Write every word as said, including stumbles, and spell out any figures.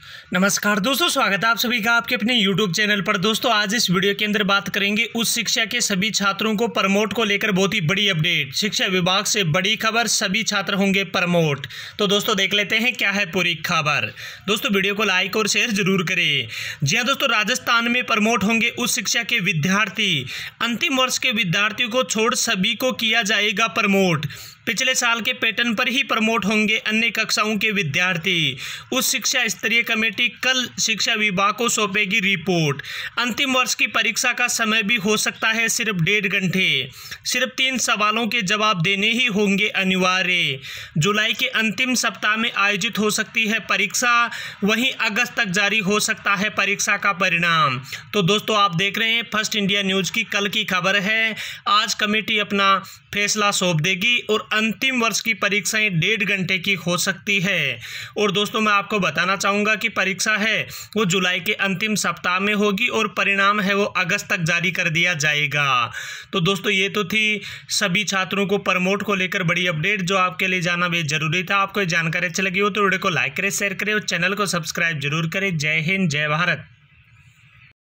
नमस्कार दोस्तों, स्वागत है आप सभी का आपके अपने यूट्यूब चैनल पर। दोस्तों आज इस वीडियो के अंदर बात करेंगे उच्च शिक्षा के सभी छात्रों को प्रमोट को लेकर बहुत ही बड़ी अपडेट। शिक्षा विभाग से बड़ी खबर, सभी छात्र होंगे प्रमोट। तो दोस्तों देख लेते हैं क्या है पूरी खबर। दोस्तों वीडियो को लाइक और शेयर जरूर करें। जी हाँ दोस्तों, राजस्थान में प्रमोट होंगे उच्च शिक्षा के विद्यार्थी। अंतिम वर्ष के विद्यार्थियों को छोड़ सभी को किया जाएगा प्रमोट। पिछले साल के पैटर्न पर ही प्रमोट होंगे अन्य कक्षाओं के विद्यार्थी। उच्च शिक्षा स्तरीय कमेटी कल शिक्षा विभाग को सौंपेगी रिपोर्ट। अंतिम वर्ष की परीक्षा का समय भी हो सकता है सिर्फ डेढ़ घंटे। सिर्फ तीन सवालों के जवाब देने ही होंगे अनिवार्य। जुलाई के अंतिम सप्ताह में आयोजित हो सकती है परीक्षा, वहीं अगस्त तक जारी हो सकता है परीक्षा का परिणाम। तो दोस्तों आप देख रहे हैं फर्स्ट इंडिया न्यूज की कल की खबर है। आज कमेटी अपना फैसला सौंप देगी और अंतिम वर्ष की परीक्षाएं डेढ़ घंटे की हो सकती है। और दोस्तों मैं आपको बताना चाहूँगा कि परीक्षा है वो जुलाई के अंतिम सप्ताह में होगी और परिणाम है वो अगस्त तक जारी कर दिया जाएगा। तो दोस्तों ये तो थी सभी छात्रों को प्रमोट को लेकर बड़ी अपडेट, जो आपके लिए जाना बेहद जरूरी था। आपको जानकारी अच्छी लगी हो तो वीडियो को लाइक करें, शेयर करें और चैनल को सब्सक्राइब जरूर करें। जय हिंद, जय भारत।